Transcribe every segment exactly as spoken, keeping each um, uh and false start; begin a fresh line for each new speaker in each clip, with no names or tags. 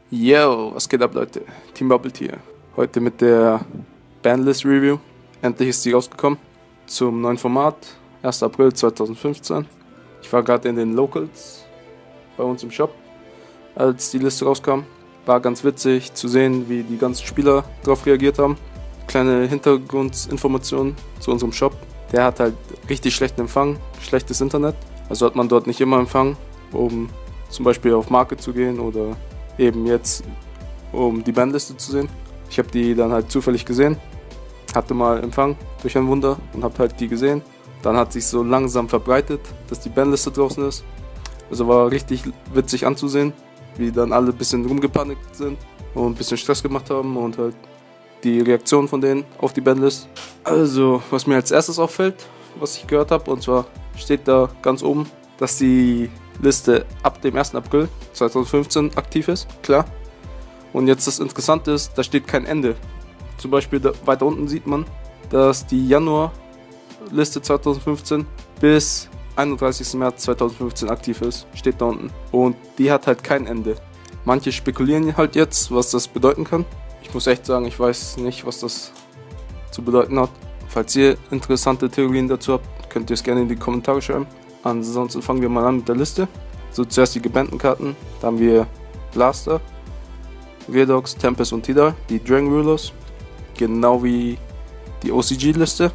Yo, was geht ab, Leute? Team Bubble hier. Heute mit der Bandlist Review. Endlich ist sie rausgekommen zum neuen Format, erster April zweitausendfünfzehn. Ich war gerade in den Locals bei uns im Shop, als die Liste rauskam. War ganz witzig zu sehen, wie die ganzen Spieler darauf reagiert haben. Kleine Hintergrundinformationen zu unserem Shop. Der hat halt richtig schlechten Empfang, schlechtes Internet. Also hat man dort nicht immer Empfang, um zum Beispiel auf Market zu gehen oder eben jetzt, um die Bandliste zu sehen. Ich habe die dann halt zufällig gesehen, hatte mal Empfang durch ein Wunder und habe halt die gesehen. Dann hat sich so langsam verbreitet, dass die Bandliste draußen ist. Also war richtig witzig anzusehen, wie dann alle ein bisschen rumgepanikt sind und ein bisschen Stress gemacht haben und halt die Reaktion von denen auf die Bandlist. Also, was mir als erstes auffällt, was ich gehört habe, und zwar steht da ganz oben, dass die Liste ab dem ersten April zweitausendfünfzehn aktiv ist, klar. Und jetzt das Interessante ist, da steht kein Ende. Zum Beispiel da, weiter unten sieht man, dass die Januar-Liste zweitausendfünfzehn bis einunddreißigsten März zweitausendfünfzehn aktiv ist, steht da unten. Und die hat halt kein Ende. Manche spekulieren halt jetzt, was das bedeuten kann. Ich muss echt sagen, ich weiß nicht, was das zu bedeuten hat. Falls ihr interessante Theorien dazu habt, könnt ihr es gerne in die Kommentare schreiben. Ansonsten fangen wir mal an mit der Liste. So, zuerst die gebannten Karten. Da haben wir Blaster, Redox, Tempest und Tidal, die Dragon Rulers. Genau wie die O C G-Liste.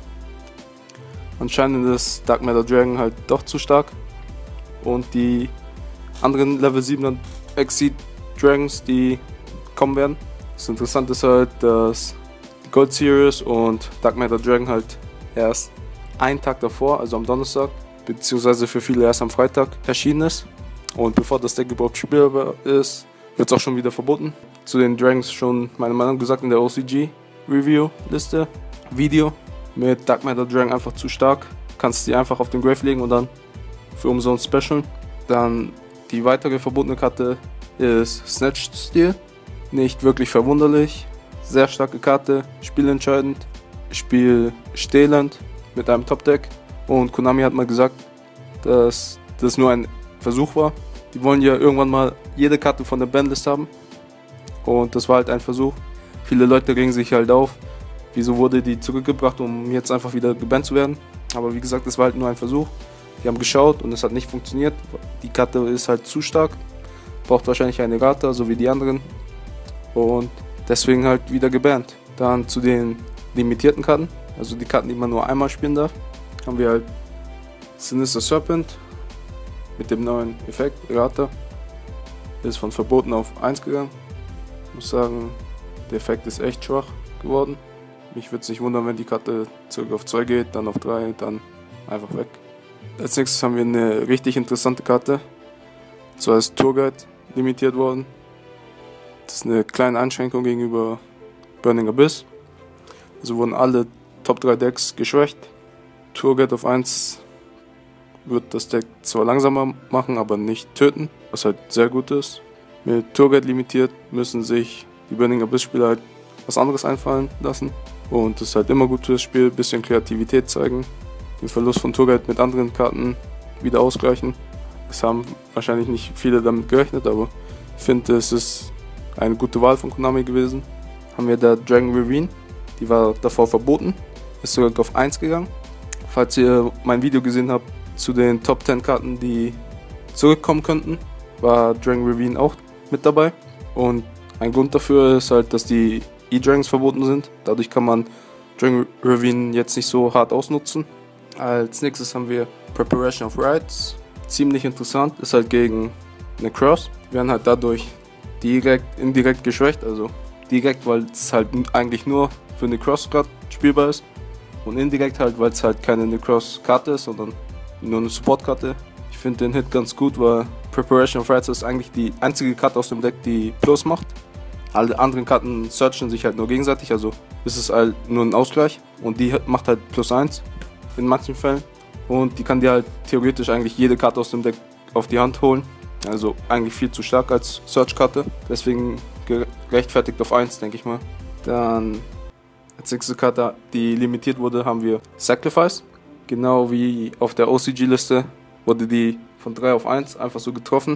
Anscheinend ist Dark Matter Dragon halt doch zu stark. Und die anderen Level siebener Exceed Dragons, die kommen werden. Das Interessante ist halt, dass die Gold Series und Dark Matter Dragon halt erst einen Tag davor, also am Donnerstag, beziehungsweise für viele erst am Freitag erschienen ist. Und bevor das Deck überhaupt spielbar ist, wird es auch schon wieder verboten. Zu den Dragons schon meine Meinung gesagt in der O C G Review Liste, Video. Mit Dark Matter Dragon einfach zu stark. Kannst die einfach auf den Grave legen und dann für umsonst specialen. Dann die weitere verbotene Karte ist Snatch Steel. Nicht wirklich verwunderlich. Sehr starke Karte, spielentscheidend, spielstehlend mit einem Top-Deck. Und Konami hat mal gesagt, dass das nur ein Versuch war. Die wollen ja irgendwann mal jede Karte von der Bandlist haben. Und das war halt ein Versuch. Viele Leute regen sich halt auf, wieso wurde die zurückgebracht, um jetzt einfach wieder gebannt zu werden. Aber wie gesagt, das war halt nur ein Versuch. Die haben geschaut und es hat nicht funktioniert. Die Karte ist halt zu stark. Braucht wahrscheinlich eine Rata, so wie die anderen. Und deswegen halt wieder gebannt. Dann zu den limitierten Karten, also die Karten, die man nur einmal spielen darf, haben wir halt Sinister Serpent mit dem neuen Effekt, Rata. Ist von verboten auf eins gegangen. Ich muss sagen, der Effekt ist echt schwach geworden. Mich würde es nicht wundern, wenn die Karte zurück auf zwei geht, dann auf drei, dann einfach weg. Als nächstes haben wir eine richtig interessante Karte. Und zwar ist Tourguide limitiert worden. Das ist eine kleine Einschränkung gegenüber Burning Abyss. Also wurden alle Top drei Decks geschwächt. Tourguide auf eins wird das Deck zwar langsamer machen, aber nicht töten, was halt sehr gut ist. Mit Tourguide limitiert müssen sich die Burning Abyss Spieler halt was anderes einfallen lassen. Und das ist halt immer gut für das Spiel, ein bisschen Kreativität zeigen, den Verlust von Tourguide mit anderen Karten wieder ausgleichen. Es haben wahrscheinlich nicht viele damit gerechnet, aber ich finde, es ist eine gute Wahl von Konami gewesen. Haben wir da Dragon Ravine, die war davor verboten, ist sogar auf eins gegangen. Falls ihr mein Video gesehen habt zu den Top zehn Karten, die zurückkommen könnten, war Dragon Ravine auch mit dabei. Und ein Grund dafür ist halt, dass die E-Dragons verboten sind. Dadurch kann man Dragon Ravine jetzt nicht so hart ausnutzen. Als nächstes haben wir Preparation of Rites. Ziemlich interessant, ist halt gegen eine Cross. Wir werden halt dadurch direkt, indirekt geschwächt, also direkt, weil es halt eigentlich nur für eine Cross gerade spielbar ist. Und indirekt halt, weil es halt keine Necross-Karte ist, sondern nur eine Support-Karte. Ich finde den Hit ganz gut, weil Preparation of Rites ist eigentlich die einzige Karte aus dem Deck, die Plus macht. Alle anderen Karten searchen sich halt nur gegenseitig, also ist es halt nur ein Ausgleich. Und die macht halt plus eins in manchen Fällen. Und die kann dir halt theoretisch eigentlich jede Karte aus dem Deck auf die Hand holen. Also eigentlich viel zu stark als Search-Karte. Deswegen gerechtfertigt auf eins, denke ich mal. Dann als nächste Karte, die limitiert wurde, haben wir Sacrifice. Genau wie auf der O C G-Liste wurde die von drei auf eins einfach so getroffen.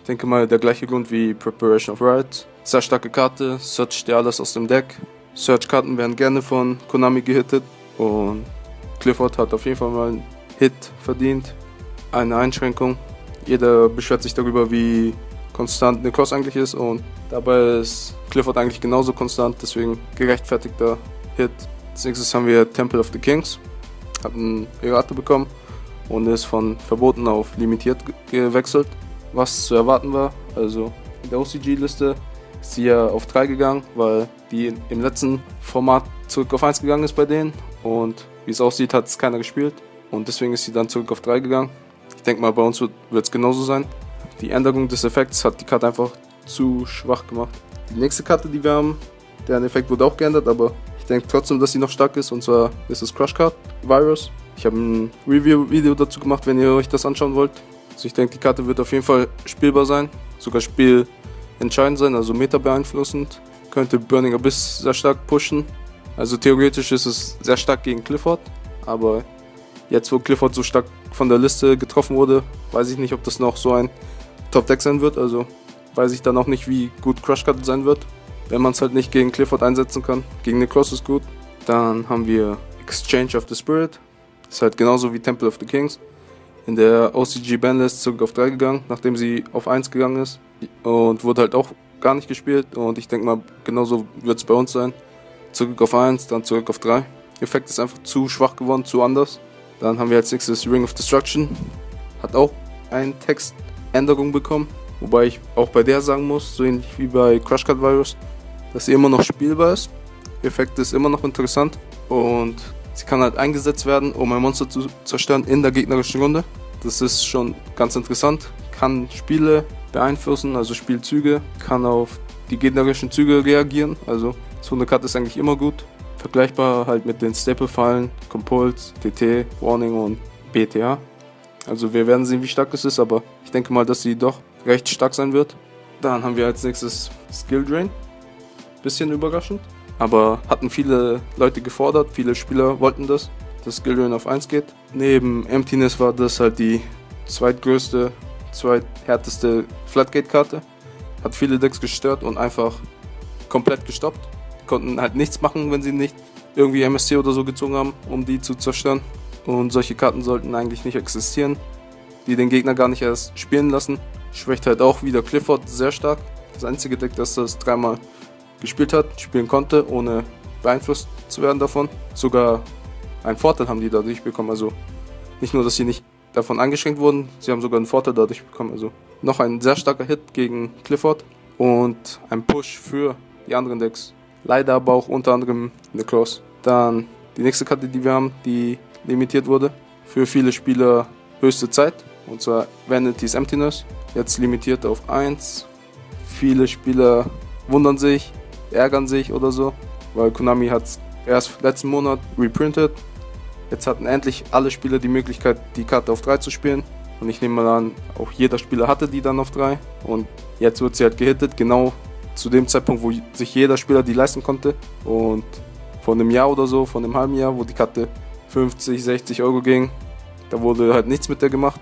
denke mal der gleiche Grund wie Preparation of Riot. Sehr starke Karte, search dir alles aus dem Deck. Search-Karten werden gerne von Konami gehittet und Clifford hat auf jeden Fall mal einen Hit verdient. Eine Einschränkung. Jeder beschwert sich darüber, wie konstant Necross eigentlich ist und dabei ist Clifford eigentlich genauso konstant, deswegen gerechtfertigter Hit. Als nächstes haben wir Temple of the Kings. Hat einen Errate bekommen und ist von verboten auf limitiert gewechselt, was zu erwarten war. Also in der O C G-Liste ist sie ja auf drei gegangen, weil die im letzten Format zurück auf eins gegangen ist bei denen und wie es aussieht, hat es keiner gespielt und deswegen ist sie dann zurück auf drei gegangen. Ich denke mal, bei uns wird es genauso sein. Die Änderung des Effekts hat die Karte einfach zu schwach gemacht. Die nächste Karte, die wir haben, deren Effekt wurde auch geändert, aber ich denke trotzdem, dass sie noch stark ist, und zwar ist es Crush Card Virus. Ich habe ein Review-Video dazu gemacht, wenn ihr euch das anschauen wollt. Also ich denke, die Karte wird auf jeden Fall spielbar sein, sogar spielentscheidend sein, also meta beeinflussend. Könnte Burning Abyss sehr stark pushen. Also theoretisch ist es sehr stark gegen Clifford, aber jetzt, wo Clifford so stark von der Liste getroffen wurde, weiß ich nicht, ob das noch so ein Top-Deck sein wird. Also weiß ich dann auch nicht, wie gut Crush Card sein wird, wenn man es halt nicht gegen Clifford einsetzen kann. Gegen Necross ist gut. Dann haben wir Exchange of the Spirit. Ist halt genauso wie Temple of the Kings. In der O C G Banlist zurück auf drei gegangen, nachdem sie auf eins gegangen ist. Und wurde halt auch gar nicht gespielt. Und ich denke mal, genauso wird es bei uns sein. Zurück auf eins, dann zurück auf drei. Effekt ist einfach zu schwach geworden, zu anders. Dann haben wir als nächstes Ring of Destruction. Hat auch eine Textänderung bekommen. Wobei ich auch bei der sagen muss, so ähnlich wie bei Crush Card Virus, dass sie immer noch spielbar ist. Der Effekt ist immer noch interessant. Und sie kann halt eingesetzt werden, um ein Monster zu zerstören in der gegnerischen Runde. Das ist schon ganz interessant. Kann Spiele beeinflussen, also Spielzüge. Kann auf die gegnerischen Züge reagieren. Also so eine Karte ist eigentlich immer gut. Vergleichbar halt mit den Staple-Fallen, Compulse, T T, Warning und B T A. Also wir werden sehen, wie stark es ist, aber ich denke mal, dass sie doch recht stark sein wird. Dann haben wir als nächstes Skill Drain. Bisschen überraschend, aber hatten viele Leute gefordert, viele Spieler wollten das, dass Skill Drain auf eins geht. Neben Emptiness war das halt die zweitgrößte, zweithärteste Floodgate-Karte. Hat viele Decks gestört und einfach komplett gestoppt. Konnten halt nichts machen, wenn sie nicht irgendwie M S C oder so gezogen haben, um die zu zerstören. Und solche Karten sollten eigentlich nicht existieren, die den Gegner gar nicht erst spielen lassen. Schwächt halt auch wieder Clifford sehr stark. Das einzige Deck, das das dreimal gespielt hat, spielen konnte, ohne beeinflusst zu werden davon. Sogar einen Vorteil haben die dadurch bekommen. Also nicht nur, dass sie nicht davon eingeschränkt wurden, sie haben sogar einen Vorteil dadurch bekommen. Also noch ein sehr starker Hit gegen Clifford und ein Push für die anderen Decks. Leider aber auch unter anderem Necross. Dann die nächste Karte, die wir haben, die limitiert wurde. Für viele Spieler höchste Zeit. Und zwar Vanity's Emptiness. Jetzt limitiert auf eins. Viele Spieler wundern sich, ärgern sich oder so. Weil Konami hat es erst letzten Monat reprintet. Jetzt hatten endlich alle Spieler die Möglichkeit, die Karte auf drei zu spielen. Und ich nehme mal an, auch jeder Spieler hatte die dann auf drei. Und jetzt wird sie halt gehittet, genau zu dem Zeitpunkt, wo sich jeder Spieler die leisten konnte. Und vor einem Jahr oder so, vor einem halben Jahr, wo die Karte fünfzig, sechzig Euro ging, da wurde halt nichts mit der gemacht.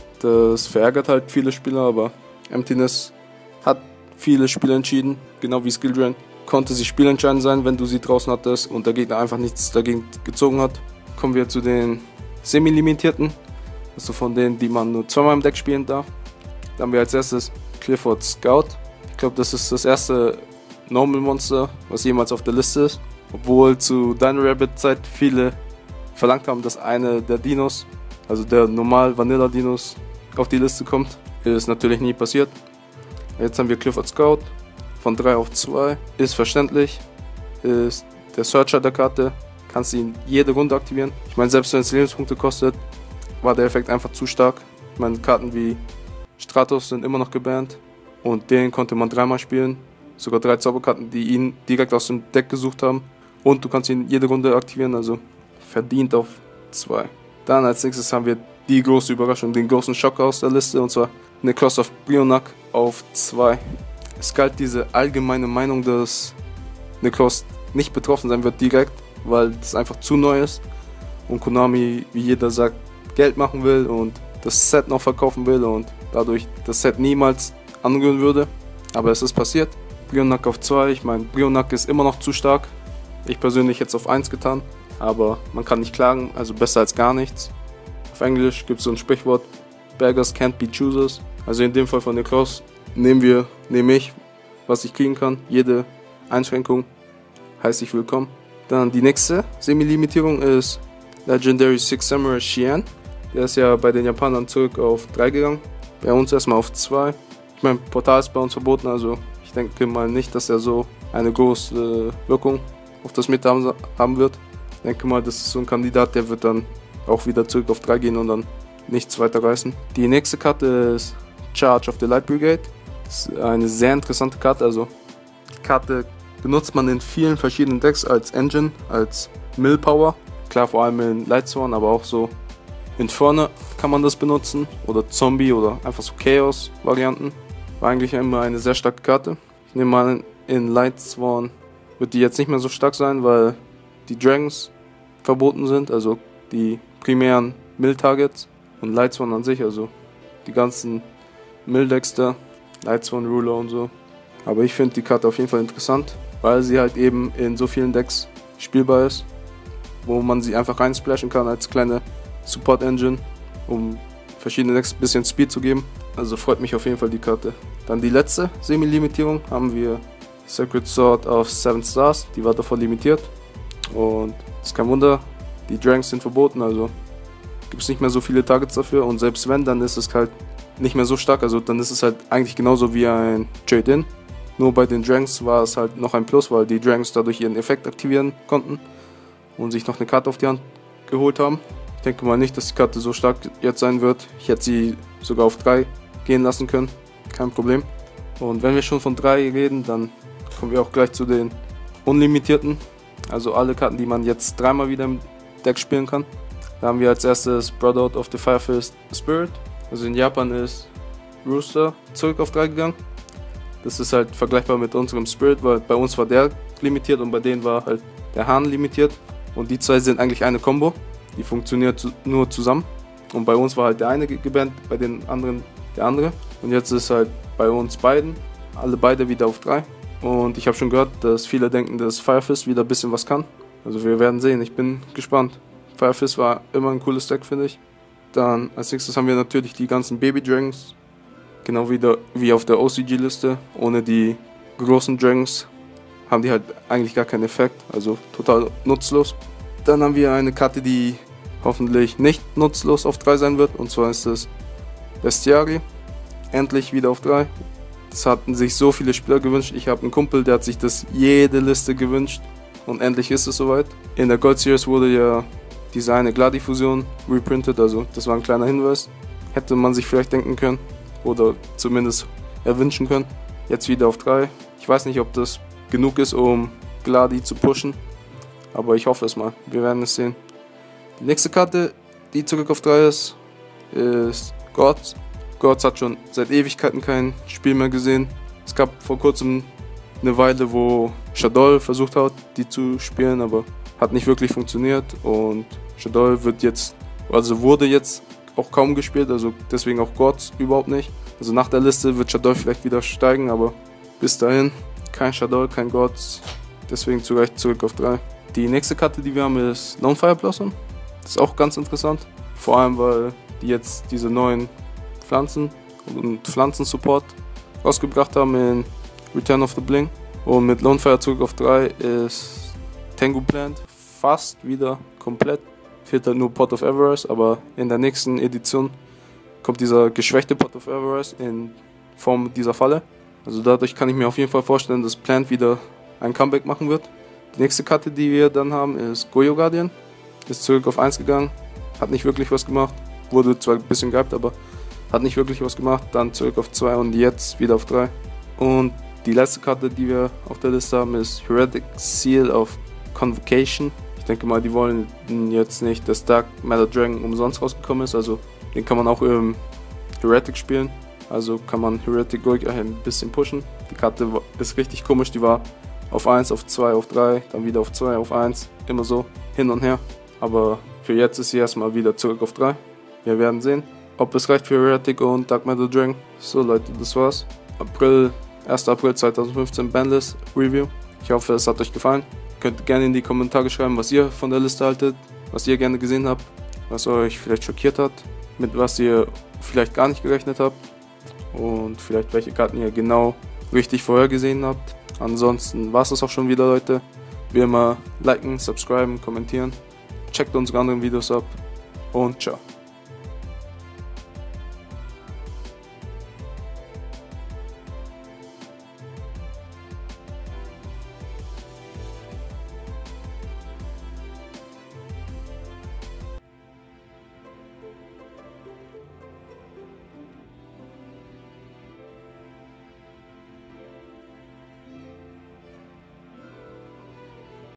Das verärgert halt viele Spieler, aber Emptiness hat viele Spiele entschieden, genau wie Skill Drain. Konnte sie spielentscheidend sein, wenn du sie draußen hattest und der Gegner einfach nichts dagegen gezogen hat. Kommen wir zu den Semi-Limitierten, also von denen, die man nur zweimal im Deck spielen darf. Da haben wir als erstes Clifford Scout. Ich glaube, das ist das erste Normal Monster, was jemals auf der Liste ist. Obwohl zu Dino Rabbit Zeit viele verlangt haben, dass eine der Dinos, also der normal Vanilla Dinos, auf die Liste kommt. Ist natürlich nie passiert. Jetzt haben wir Clifford Scout von drei auf zwei. Ist verständlich. Ist der Searcher der Karte. Kannst ihn jede Runde aktivieren. Ich meine, selbst wenn es Lebenspunkte kostet, war der Effekt einfach zu stark. Ich meine, Karten wie Stratos sind immer noch gebannt. Und den konnte man dreimal spielen. Sogar drei Zauberkarten, die ihn direkt aus dem Deck gesucht haben. Und du kannst ihn jede Runde aktivieren, also verdient auf zwei. Dann als nächstes haben wir die große Überraschung, den großen Schocker aus der Liste, und zwar Necross of Brionac auf zwei. Es galt diese allgemeine Meinung, dass Necross nicht betroffen sein wird direkt, weil es einfach zu neu ist und Konami, wie jeder sagt, Geld machen will und das Set noch verkaufen will und dadurch das Set niemals anrühren würde. Aber es ist passiert. Brionac auf zwei. Ich meine, Brionac ist immer noch zu stark. Ich persönlich hätte es auf eins getan. Aber man kann nicht klagen, also besser als gar nichts. Auf Englisch gibt es so ein Sprichwort: Beggars can't be choosers. Also in dem Fall von Necros nehmen wir, nehme ich, was ich kriegen kann. Jede Einschränkung heißt ich willkommen. Dann die nächste Semi-Limitierung ist Legendary Six Samurai Xian. Der ist ja bei den Japanern zurück auf drei gegangen. Bei uns erstmal auf zwei. Ich meine, Portal ist bei uns verboten, also ich denke mal nicht, dass er so eine große Wirkung auf das Meta haben wird. Ich denke mal, das ist so ein Kandidat, der wird dann auch wieder zurück auf drei gehen und dann nichts weiter reißen. Die nächste Karte ist Charge of the Light Brigade. Das ist eine sehr interessante Karte. Also die Karte benutzt man in vielen verschiedenen Decks als Engine, als Millpower. Klar, vor allem in Lightsworn, aber auch so Inferno kann man das benutzen. Oder Zombie oder einfach so Chaos-Varianten. War eigentlich immer eine sehr starke Karte. Ich nehme mal, in Lightsworn wird die jetzt nicht mehr so stark sein, weil die Dragons verboten sind. Also die primären Mill-Targets. Und Lightsworn an sich, also die ganzen Mill-Decks da. Lightsworn, Ruler und so. Aber ich finde die Karte auf jeden Fall interessant, weil sie halt eben in so vielen Decks spielbar ist, wo man sie einfach reinsplashen kann als kleine Support-Engine, um verschiedene Decks ein bisschen Speed zu geben. Also freut mich auf jeden Fall die Karte. Dann die letzte Semi-Limitierung haben wir Sacred Sword auf seven Stars, die war davor limitiert. Und ist kein Wunder, die Dragons sind verboten, also gibt es nicht mehr so viele Targets dafür. Und selbst wenn, dann ist es halt nicht mehr so stark, also dann ist es halt eigentlich genauso wie ein Trade-In. Nur bei den Dragons war es halt noch ein Plus, weil die Dragons dadurch ihren Effekt aktivieren konnten und sich noch eine Karte auf die Hand geholt haben. Ich denke mal nicht, dass die Karte so stark jetzt sein wird. Ich hätte sie sogar auf drei gehen lassen können, kein Problem. Und wenn wir schon von drei reden, dann kommen wir auch gleich zu den Unlimitierten. Also alle Karten, die man jetzt dreimal wieder im Deck spielen kann. Da haben wir als erstes Brotherhood of the Firefist Spirit. Also in Japan ist Rooster zurück auf drei gegangen. Das ist halt vergleichbar mit unserem Spirit, weil bei uns war der limitiert und bei denen war halt der Hahn limitiert. Und die zwei sind eigentlich eine Combo, die funktioniert nur zusammen. Und bei uns war halt der eine gebannt, bei den anderen der andere. Und jetzt ist halt bei uns beiden, alle beide wieder auf drei. Und ich habe schon gehört, dass viele denken, dass Firefist wieder ein bisschen was kann. Also wir werden sehen, ich bin gespannt. Firefist war immer ein cooles Deck, finde ich. Dann als nächstes haben wir natürlich die ganzen Baby Dragons. Genau wie, der, wie auf der O C G-Liste. Ohne die großen Dragons haben die halt eigentlich gar keinen Effekt. Also total nutzlos. Dann haben wir eine Karte, die hoffentlich nicht nutzlos auf drei sein wird. Und zwar ist es Bestiari. Endlich wieder auf drei. Das hatten sich so viele Spieler gewünscht. Ich habe einen Kumpel, der hat sich das jede Liste gewünscht. Und endlich ist es soweit. In der Gold Series wurde ja diese eine Gladifusion reprintet. Also das war ein kleiner Hinweis. Hätte man sich vielleicht denken können. Oder zumindest erwünschen können. Jetzt wieder auf drei. Ich weiß nicht, ob das genug ist, um Gladi zu pushen. Aber ich hoffe es mal. Wir werden es sehen. Die nächste Karte, die zurück auf drei ist, ist Gods. Gods hat schon seit Ewigkeiten kein Spiel mehr gesehen. Es gab vor kurzem eine Weile, wo Shaddoll versucht hat, die zu spielen, aber hat nicht wirklich funktioniert. Und Shaddoll wird jetzt, also wurde jetzt auch kaum gespielt, also deswegen auch Gods überhaupt nicht. Also nach der Liste wird Shaddoll vielleicht wieder steigen, aber bis dahin kein Shaddoll, kein Gods. Deswegen zu Recht zurück auf drei. Die nächste Karte, die wir haben, ist Lone Fire Blossom. Das ist auch ganz interessant. Vor allem, weil die jetzt diese neuen Pflanzen und Pflanzen-Support rausgebracht haben in Return of the Bling. Und mit Lone Fire zurück auf drei ist Tengu Plant fast wieder komplett. Fehlt halt nur Pot of Everest, aber in der nächsten Edition kommt dieser geschwächte Pot of Everest in Form dieser Falle. Also dadurch kann ich mir auf jeden Fall vorstellen, dass Plant wieder ein Comeback machen wird. Die nächste Karte, die wir dann haben, ist Goyo Guardian. Ist zurück auf eins gegangen, hat nicht wirklich was gemacht. Wurde zwar ein bisschen gehypt, aber hat nicht wirklich was gemacht. Dann zurück auf zwei und jetzt wieder auf drei. Und die letzte Karte, die wir auf der Liste haben, ist Heretic Seal of Convocation. Ich denke mal, die wollen jetzt nicht, dass Dark Matter Dragon umsonst rausgekommen ist. Also den kann man auch im Heretic spielen. Also kann man Heretic ruhig ein bisschen pushen. Die Karte ist richtig komisch, die war auf eins, auf zwei, auf drei, dann wieder auf zwei, auf eins. Immer so hin und her. Aber für jetzt ist sie erstmal wieder zurück auf drei. Wir werden sehen, ob es reicht für Heretic und Dark Matter Dragon. So Leute, das war's. April, erster April zweitausendfünfzehn Bandlist Review. Ich hoffe, es hat euch gefallen. Könnt gerne in die Kommentare schreiben, was ihr von der Liste haltet, was ihr gerne gesehen habt, was euch vielleicht schockiert hat, mit was ihr vielleicht gar nicht gerechnet habt und vielleicht welche Karten ihr genau richtig vorhergesehen habt. Ansonsten war es das auch schon wieder, Leute. Wie immer, liken, subscriben, kommentieren. Checkt unsere anderen Videos ab und ciao.